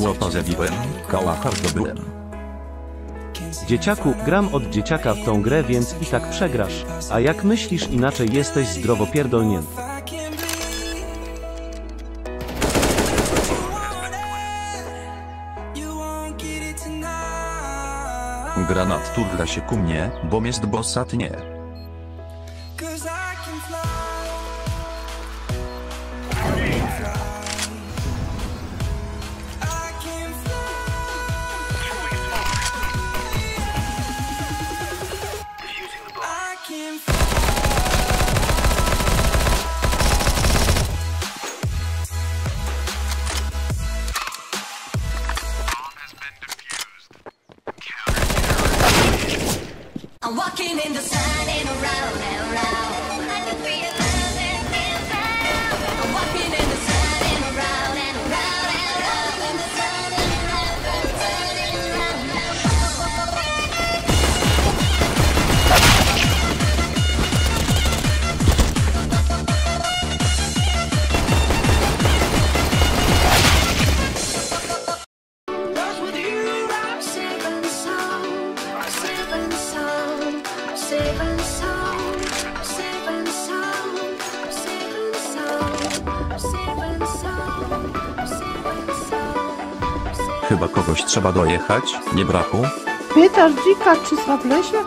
Złoto zebiłem, kałacha zdobyłem. Dzieciaku, gram od dzieciaka w tą grę, więc i tak przegrasz. A jak myślisz inaczej, jesteś zdrowo pierdolnięty. Granat turla się ku mnie, bo jest bossat nie. I'm walking in the sun and around and around. I can feel your love and inside. I'm walking in the sun and around and around and around. In the sun and around and around and around. With you, I'm safe and sound. I'm safe and sound. I'm safe and sound. I'm safe and sound. I'm safe and sound. I'm safe and sound. I'm safe and sound. Chyba kogoś trzeba dojechać, nie brachu? Pytasz dzika, czy Sławlesia?